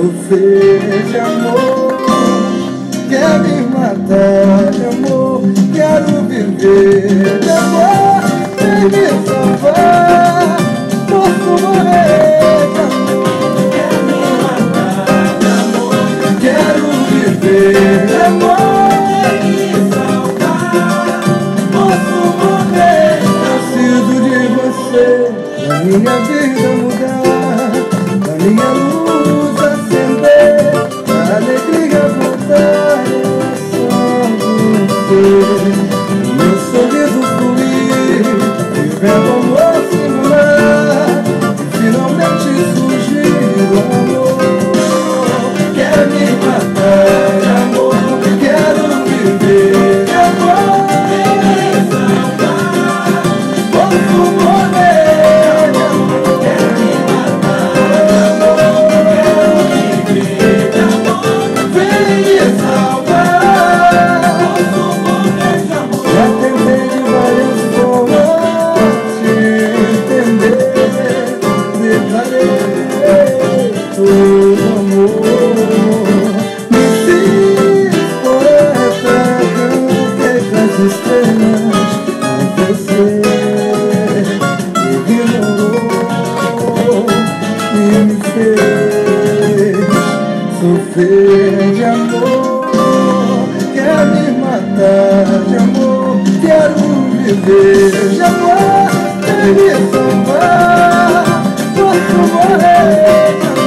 sofrer de amor, quer me matar de amor, quero viver de amor, vem me salvar, posso morrer de amor, quer me matar de amor, quero viver de amor, vem me salvar, posso morrer. Preciso de você pra minha vida mudar, pra minha luz acender, pra alegria voltar, só você. O meu sorriso fluir, vivendo amor simular, e finalmente surgir o amor. Quero me matar de amor, quero viver de amor, me salvar, posso morrer de amor. Quero me matar de amor, quero viver de amor, vem me salvar, posso morrer de amor. Já tentei de várias formas te entender, declarei todo amor, me fiz poeta, cantei pras estrelas, mas você ignorou e me fez sofrer de amor. Quer me matar de amor, quero viver de amor, quer me salvar, posso morrer de amor.